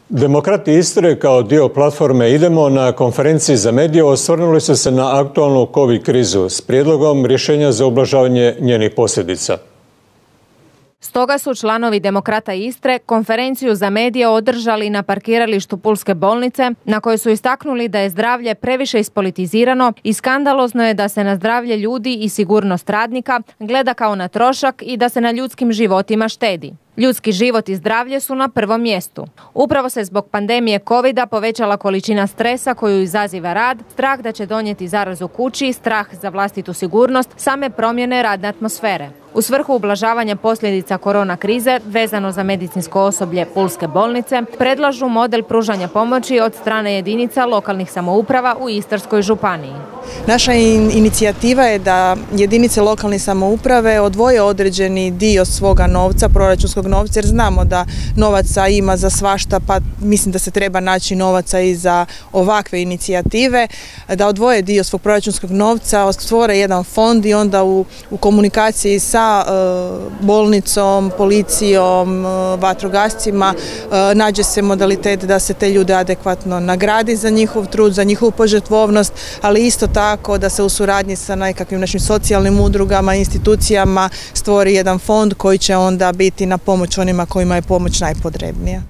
Demokrati Istre kao dio platforme Idemo na konferenciji za medije osvrnuli su se na aktualnu COVID krizu s prijedlogom rješenja za ublažavanje njenih posljedica. Stoga su članovi Demokrata Istre konferenciju za medije održali na parkiralištu Pulske bolnice, na kojoj su istaknuli da je zdravlje previše ispolitizirano i skandalozno je da se na zdravlje ljudi i sigurnost radnika gleda kao na trošak i da se na ljudskim životima štedi. Ljudski život i zdravlje su na prvom mjestu. Upravo se zbog pandemije covida povećala količina stresa koju izaziva rad, strah da će donijeti zarazu kući, strah za vlastitu sigurnost, same promjene radne atmosfere. U svrhu ublažavanja posljedica korona krize, vezano za medicinsko osoblje Pulske bolnice, predlažu model pružanja pomoći od strane jedinica lokalnih samouprava u Istarskoj županiji. Naša inicijativa je da jedinice lokalne samouprave odvoje određeni dio svoga novca, proračunskog novca, jer znamo da novaca ima za svašta, pa mislim da se treba naći novaca i za ovakve inicijative, da odvoje dio svog proračunskog novca, stvore jedan fond i onda u komunikaciji sa bolnicom, policijom, vatrogascima nađe se modalitet da se te ljude adekvatno nagradi za njihov trud, za njihovu požrtvovnost, ali isto tako da se u suradnji sa nekakvim našim socijalnim udrugama, institucijama stvori jedan fond koji će onda biti na pomoć onima kojima je pomoć najpotrebnija.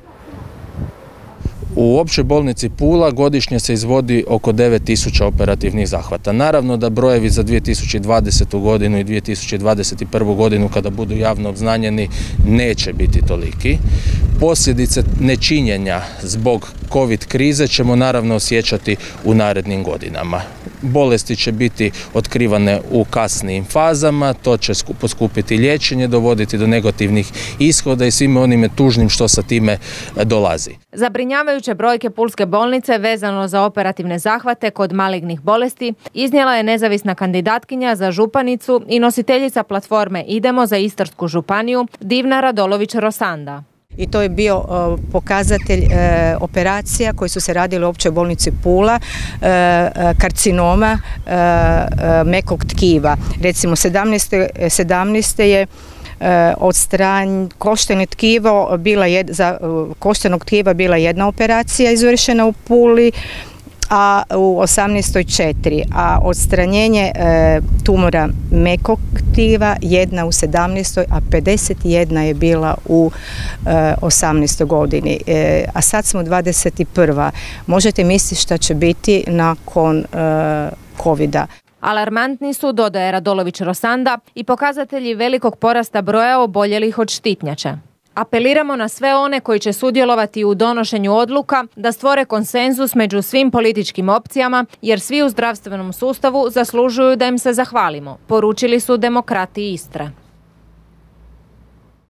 U općoj bolnici Pula godišnje se izvodi oko 9000 operativnih zahvata. Naravno da brojevi za 2020. godinu i 2021. godinu kada budu javno obznanjeni neće biti toliki. Posljedice nečinjenja zbog COVID krize ćemo naravno osjećati u narednim godinama. Bolesti će biti otkrivane u kasnijim fazama, to će poskupiti liječenje, dovoditi do negativnih ishoda i svime onime tužnim što sa time dolazi. Zabrinjavajuće brojke Pulske bolnice vezano za operativne zahvate kod malignih bolesti iznijela je nezavisna kandidatkinja za županicu i nositeljica platforme Idemo za Istarsku županiju Divna Radolović-Rosanda. I to je bio pokazatelj operacija koje su se radile u općoj bolnici Pula, karcinoma mekog tkiva. Recimo 17. je košteno tkivo za koštenog tkiva bila jedna operacija izvršena u Puli, a u 18. 4, a odstranjenje tumora mekog tkiva jedna u 17. a 51 je bila u 18. godini. A sad smo 21. Možete misliti šta će biti nakon covida. Alarmantni su, dodaje Radolović-Rosanda, i pokazatelji velikog porasta broja oboljelih od štitnjače. Apeliramo na sve one koji će sudjelovati u donošenju odluka da stvore konsenzus među svim političkim opcijama, jer svi u zdravstvenom sustavu zaslužuju da im se zahvalimo, poručili su Demokrati Istre.